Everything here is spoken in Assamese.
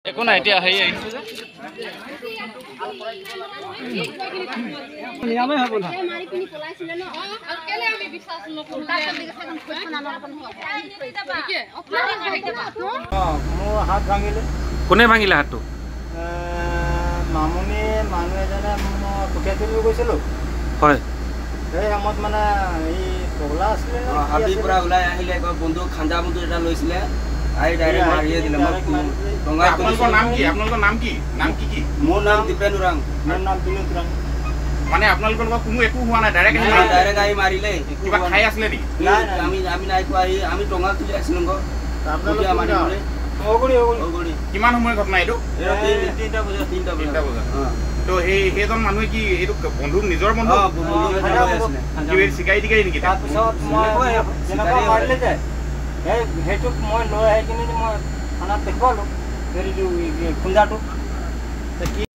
একো নাই এতিয়া হেৰি নিয়মেই হ'ব না মোৰ হাত ভাঙিলে কোনে ভাঙিলে হাতটো মামুনি মানুহ এজনে মই কঠীয়া তুলিব গৈছিলোঁ হয় সেই সময়ত মানে এই পগলা আছিলে হাবিৰ পৰা ওলাই আহিলে বন্ধু খাঞ্জা বন্ধু এটা লৈছিলে আই ডাইৰেক্ট মাৰিয়ে দিলে আপোনালোকৰ নাম কি মোৰ নাম দীপেন ওৰাং মোৰ নাম বিনোদ ৰাং মানে আপোনালোকৰ লগত কোনো একো হোৱা নাই ডাইৰেক্ট আহি মাৰিলে কিবা খাই আছিলে নেকি আমি নাই খোৱা আমি টঙা তুলি আছিলো কিমান সময়ৰ ঘটনা এইটো 3টা বজাত তো সেইজন মানুহে কি এইটো বন্ধু নিজৰ বন্ধু চিকাৰী টিকাৰী নেকি তাৰপিছত মই যেনেকুৱা মাৰিলে যে সেইটোক মই লৈ আহি কিনে মই থানাত দেখুৱালোঁ খুন্দাটো